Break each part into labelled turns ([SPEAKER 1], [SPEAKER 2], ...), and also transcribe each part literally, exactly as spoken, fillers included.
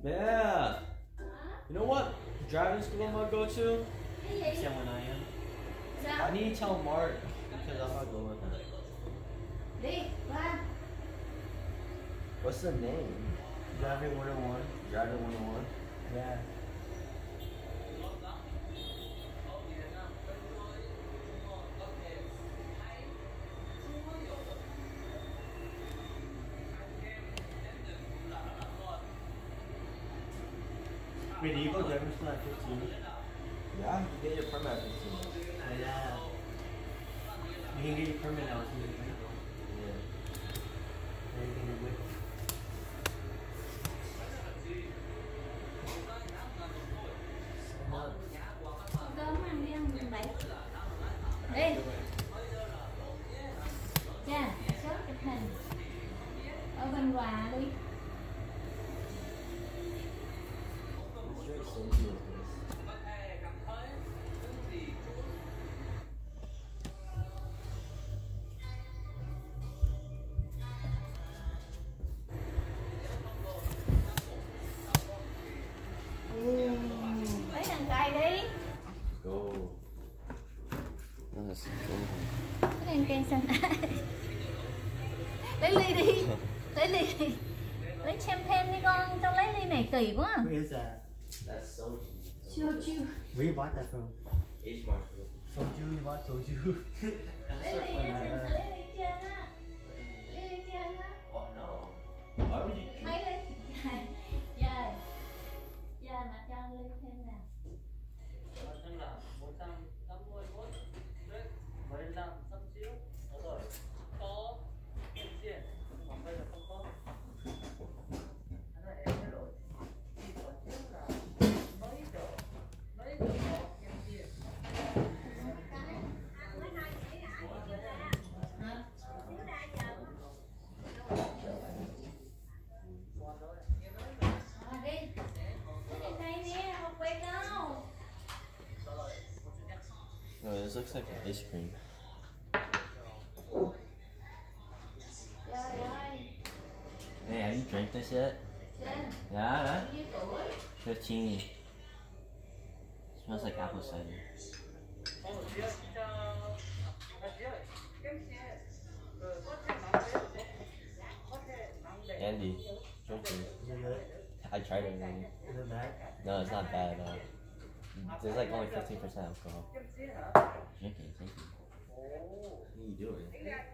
[SPEAKER 1] Yeah. You know what driving school I'm gonna go to? Sam when I am. I need to tell Mark because I'm not going with him.
[SPEAKER 2] Đi, qua.
[SPEAKER 1] What's the name?
[SPEAKER 3] Driving one oh one.
[SPEAKER 1] Driving one oh one?
[SPEAKER 3] Yeah. Wait, do you go driving school at fifteen?
[SPEAKER 1] Yeah, you get your permit at fifteen.
[SPEAKER 3] Oh, yeah. You can get your permit now. So you can go.
[SPEAKER 1] Yeah.
[SPEAKER 3] Then you can get with.
[SPEAKER 2] Cơm ăn đi ăn mười bảy. Đi. Cha, sớm chụp hình. Ở bên quà đi. Lấy đằng cày đi.
[SPEAKER 1] Go. Let's go.
[SPEAKER 2] Cái đằng cày xanh. Lấy ly đi. Lấy ly đi. Lấy champagne đi con, tao lấy ly này kỳ quá.
[SPEAKER 3] Where is that?
[SPEAKER 1] That's soju.
[SPEAKER 2] Soju.
[SPEAKER 3] Where you bought that from?
[SPEAKER 1] H Mart.
[SPEAKER 3] Soju, you bought soju.
[SPEAKER 2] Lấy ly á, lấy ly trên á. Lấy ly trên á.
[SPEAKER 1] Oh no. Why would you?
[SPEAKER 2] Mấy ly? Dạ. Dạ mà cho ly thêm nè.
[SPEAKER 1] No, this looks like an ice cream. Hey, have you drank this yet? Yeah, right? fifteen. Smells like apple cider. Andy, drink it.
[SPEAKER 3] Is it good?
[SPEAKER 1] I tried it already.
[SPEAKER 3] Is it bad?
[SPEAKER 1] No, it's not bad at all. There's like only fifteen percent alcohol. Drink it, drink it. What are you doing?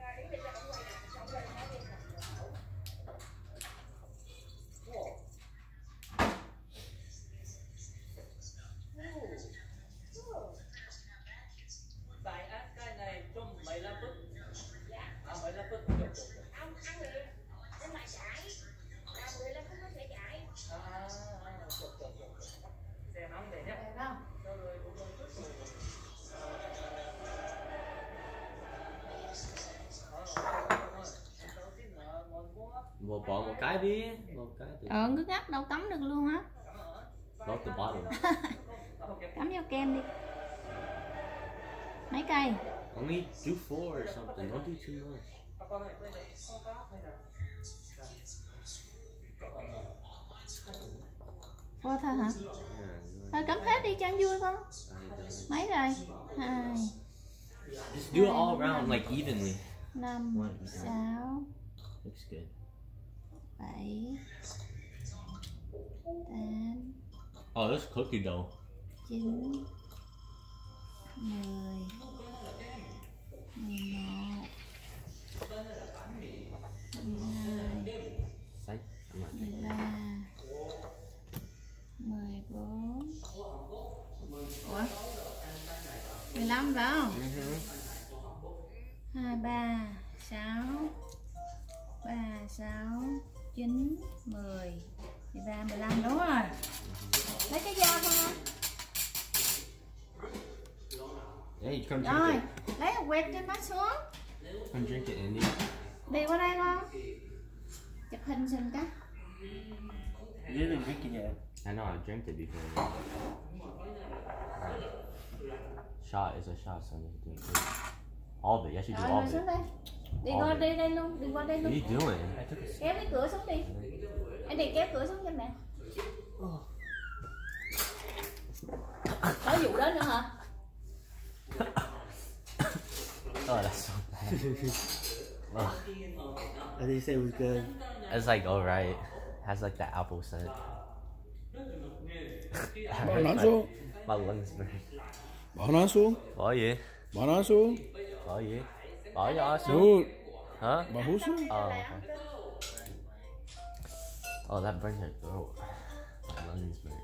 [SPEAKER 1] Một bỏ một cái đi, một cái đi.
[SPEAKER 2] Ờ, cứ ngắt đâu cắm được luôn á.
[SPEAKER 1] Go the bottom.
[SPEAKER 2] Cắm vô kem đi. Mấy cây?
[SPEAKER 1] Only do four or something. Don't do too much.
[SPEAKER 2] Four thôi hả? Thôi cắm hết đi cho anh vui con. Mấy rồi? Hai.
[SPEAKER 1] Just do it all around like evenly.
[SPEAKER 2] Năm, sáu,
[SPEAKER 1] Looks good.
[SPEAKER 2] bảy, tám,
[SPEAKER 1] Oh, that's cookie dough.
[SPEAKER 2] chín, mười, mười một, mười hai,
[SPEAKER 1] Say. I'm not
[SPEAKER 2] mười ba, mười bốn. Ủa? mười lăm phải không? hai, ba, sáu, ba, sáu, chín, mười, mười ba, mười lăm, đúng rồi. Lấy cái dao không?
[SPEAKER 1] Yeah, you come drink
[SPEAKER 2] Rồi,
[SPEAKER 1] it.
[SPEAKER 2] lấy một quẹt trên mắt xuống.
[SPEAKER 1] Come drink it, Andy.
[SPEAKER 2] Đi qua đây con. Chụp hình xin cái.
[SPEAKER 3] You didn't drink it yet.
[SPEAKER 1] I know, I drank it before. Shot is a shot, son. All of it. You should do
[SPEAKER 2] Rồi,
[SPEAKER 1] all
[SPEAKER 2] ngồi
[SPEAKER 1] of
[SPEAKER 2] xuống
[SPEAKER 1] it.
[SPEAKER 2] đây. Đi
[SPEAKER 1] All
[SPEAKER 2] qua
[SPEAKER 1] of it.
[SPEAKER 2] đây đây luôn, đi qua đây
[SPEAKER 1] What
[SPEAKER 2] luôn.
[SPEAKER 1] are you doing?
[SPEAKER 3] I took a sip.
[SPEAKER 2] Kéo cái cửa xuống đi. Anh đi kéo cửa xuống cho mẹ. Có vụ đó nữa hả?
[SPEAKER 1] Oh, that's so bad. Oh,
[SPEAKER 3] I didn't say it was good.
[SPEAKER 1] it's like alright. Has like the apple scent.
[SPEAKER 4] Bỏ nó xuống.
[SPEAKER 1] My lungs burn.
[SPEAKER 4] Bỏ nó xuống.
[SPEAKER 1] Bỏ gì?
[SPEAKER 4] Bỏ nó xuống.
[SPEAKER 1] Bỏ gì? Bỏ cho nó xuống.
[SPEAKER 4] Xuống.
[SPEAKER 1] Hả?
[SPEAKER 4] Bỏ hút xuống.
[SPEAKER 1] Oh, okay. Oh, that burns your throat. My lungs burn.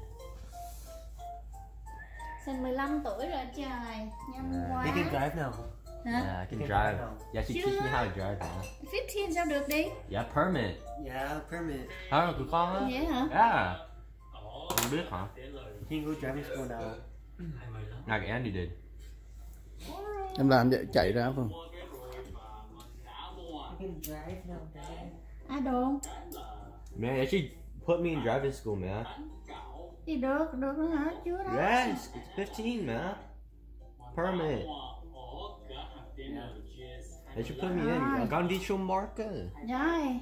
[SPEAKER 2] Sinh mười lăm tuổi rồi trời, nhanh quá.
[SPEAKER 3] He can drive now.
[SPEAKER 2] Hả?
[SPEAKER 1] Yeah, I can drive. Yeah, she teach me how to drive now.
[SPEAKER 2] fifteen sao được đi?
[SPEAKER 1] Yeah, permit.
[SPEAKER 3] Yeah, permit.
[SPEAKER 1] Hả? Của con á?
[SPEAKER 2] Vậy hả?
[SPEAKER 1] Yeah. Không biết hả?
[SPEAKER 3] You can go driving school now.
[SPEAKER 1] Like Andy did.
[SPEAKER 4] Em làm vậy chạy ra không?
[SPEAKER 3] You can drive now, Dad.
[SPEAKER 2] À đồ.
[SPEAKER 1] Man, they should put me in driving school, man.
[SPEAKER 2] Thì được, được nữa hả? Chưa đó.
[SPEAKER 1] Yes, it's fifteen, man. Permit. They should put me in. I got đi chung marker.
[SPEAKER 2] Rồi.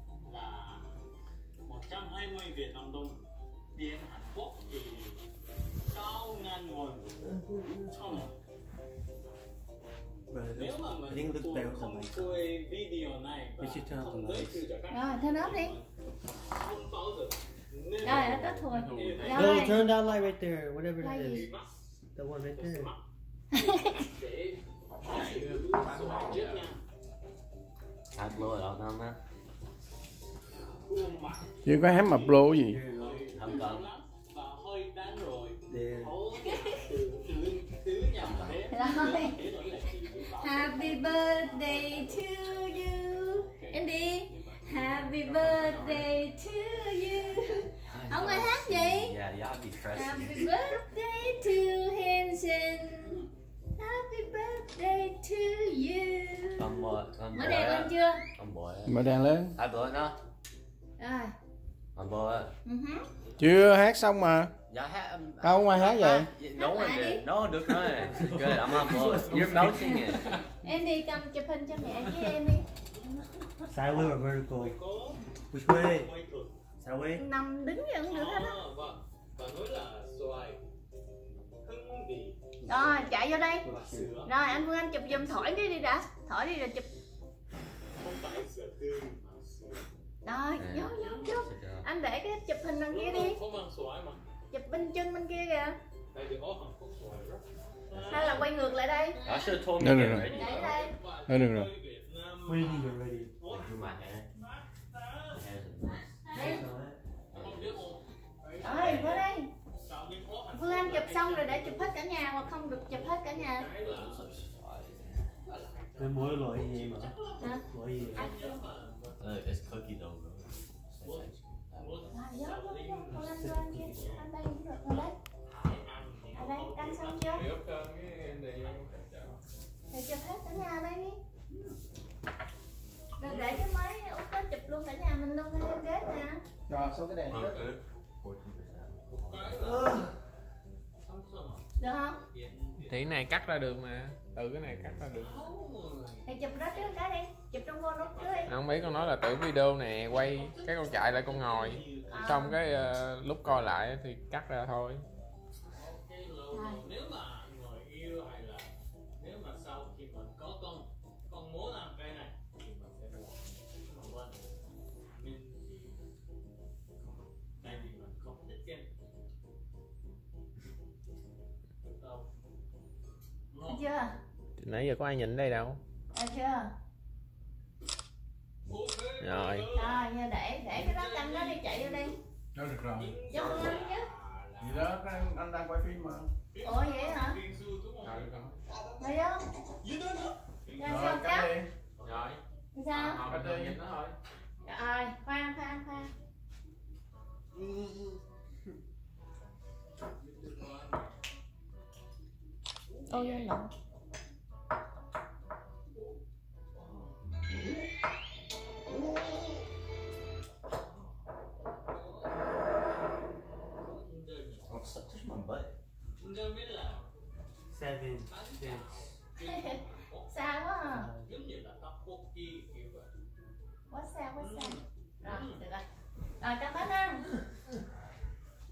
[SPEAKER 3] Brother, I think it looks better with the lights on. We should turn off the lights.
[SPEAKER 2] Rồi, thôi đó đi. Rồi, nó kết thôi.
[SPEAKER 3] No,
[SPEAKER 2] Rồi.
[SPEAKER 3] turn that light right there, whatever
[SPEAKER 2] Light
[SPEAKER 3] it
[SPEAKER 2] gì?
[SPEAKER 3] is. The one right there.
[SPEAKER 1] I blow it all down there.
[SPEAKER 4] Chưa có hám mập lô gì.
[SPEAKER 3] Here you go.
[SPEAKER 1] Không cần.
[SPEAKER 3] There.
[SPEAKER 2] Rồi. Happy birthday to you. Andy. Happy birthday to you. Ông ơi hát gì?
[SPEAKER 1] Yeah, you have to be
[SPEAKER 2] Happy
[SPEAKER 1] trusty.
[SPEAKER 2] birthday to Hanson. Happy birthday to you.
[SPEAKER 1] Con bò, con
[SPEAKER 2] Mở
[SPEAKER 1] bò
[SPEAKER 2] đèn
[SPEAKER 1] á.
[SPEAKER 2] lên chưa?
[SPEAKER 1] Con bò á.
[SPEAKER 4] Mở đèn lên.
[SPEAKER 1] Ai bò nó?
[SPEAKER 2] Rồi.
[SPEAKER 1] Con bò á.
[SPEAKER 2] Uh-huh.
[SPEAKER 4] Chưa hát xong mà.
[SPEAKER 1] Dạ hát.
[SPEAKER 4] Không ai hát vậy.
[SPEAKER 1] No one did. No, được rồi. Good, I'm on board. You're melting it.
[SPEAKER 2] Andy cầm chụp hình cho mẹ với em đi.
[SPEAKER 3] Sideways or vertical? Which way? Sideways?
[SPEAKER 2] Nằm đứng gì cũng được hết á. Rồi, chạy vô đây. Rồi, anh Phương Anh chụp giùm thổi cái đi đã. Thổi đi rồi chụp. Rồi, vô, vô, vô. Anh để cái chụp hình đằng kia đi. Chụp bên chân bên kia kìa. Hay là quay ngược lại đây.
[SPEAKER 1] I should have told me
[SPEAKER 4] No,
[SPEAKER 1] to
[SPEAKER 4] no,
[SPEAKER 1] get
[SPEAKER 4] no.
[SPEAKER 1] ready.
[SPEAKER 2] Để đây.
[SPEAKER 4] Thôi được rồi.
[SPEAKER 3] What do you mean you're ready?
[SPEAKER 1] Like, do my hair. My hair's a mess.
[SPEAKER 2] Đây. Rồi, vô đây. Phương Anh chụp xong rồi để chụp hết cả nhà hoặc không được chụp hết cả nhà.
[SPEAKER 3] Cái mỗi loại gì mà?
[SPEAKER 2] Hả?
[SPEAKER 3] Loại gì?
[SPEAKER 1] Uh, it's cookie dough, bro.
[SPEAKER 2] Rồi, vô, vô, vô. Phương Anh vô anh kia. Anh đây cũng được rồi đấy. Ở đây, canh xong chưa? Để chụp hết cả nhà đây đi. Rồi để cái máy út đó chụp luôn cả nhà mình luôn ở trên ghế nè.
[SPEAKER 4] Rồi, số cái đèn.
[SPEAKER 2] Được không?
[SPEAKER 5] Thì cái này cắt ra được mà. Từ cái này cắt ra được.
[SPEAKER 2] Thì chụp đó trước cái đi. Chụp trong vô nút trước đi.
[SPEAKER 5] Không biết con nói là tự video nè, quay cái con chạy lại con ngồi. Xong cái uh, lúc coi lại thì cắt ra thôi.
[SPEAKER 6] Nếu mà người yêu hay là nếu mà sau khi mình có con con muốn làm cái này thì mình sẽ mua. Mà quên mình thì tại vì mình không thích cái đâu.
[SPEAKER 2] Được chưa?
[SPEAKER 5] Thì nãy giờ có ai nhìn đây đâu.
[SPEAKER 2] Được chưa?
[SPEAKER 5] Rồi.
[SPEAKER 2] Rồi, giờ để để cái đó canh đó đi, chạy vô đi.
[SPEAKER 4] Thôi được rồi.
[SPEAKER 2] Cho Phương Anh chứ.
[SPEAKER 4] Gì đó, anh, anh đang quay phim mà.
[SPEAKER 2] Ủa vậy hả?
[SPEAKER 4] Rồi, được rồi.
[SPEAKER 2] Rồi vô. Rồi sao
[SPEAKER 4] Rồi, cắt
[SPEAKER 2] cắt?
[SPEAKER 4] đi.
[SPEAKER 5] Rồi.
[SPEAKER 2] Sao?
[SPEAKER 5] Cắt đi nhìn nó thôi.
[SPEAKER 2] Rồi, khoan khoan khoan. Ôi da lộn.
[SPEAKER 1] Oh, suck, touch my butt.
[SPEAKER 3] Seven, six.
[SPEAKER 2] Sao quá à?
[SPEAKER 6] Giống như là tóc bút chi kiểu vậy.
[SPEAKER 2] Quá sao quá sao. Rồi, được rồi. Rồi cắt bánh ăn.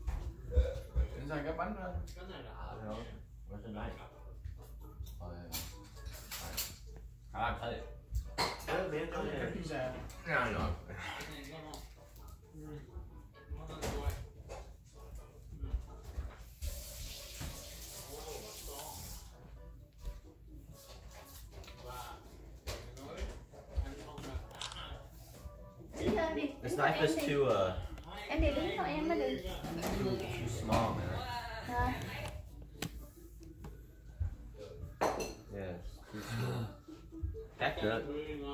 [SPEAKER 4] xài cái bánh đó.
[SPEAKER 6] cái này là
[SPEAKER 1] No, where's the knife? Oh yeah. Alright. I like it. Good man, go
[SPEAKER 4] Cái
[SPEAKER 1] ahead.
[SPEAKER 4] pizza.
[SPEAKER 5] Yeah, I know.
[SPEAKER 6] cái này ngon không? Ngon hơn rồi.
[SPEAKER 2] Đứng lên đi.
[SPEAKER 1] This
[SPEAKER 2] Đứng thôi,
[SPEAKER 1] knife
[SPEAKER 2] em
[SPEAKER 1] is
[SPEAKER 2] đi.
[SPEAKER 1] too uh
[SPEAKER 2] Em đi đứng thôi em mới đi.
[SPEAKER 1] too, too small, man.
[SPEAKER 2] Rồi.
[SPEAKER 1] Yeah. It's too small. That's good.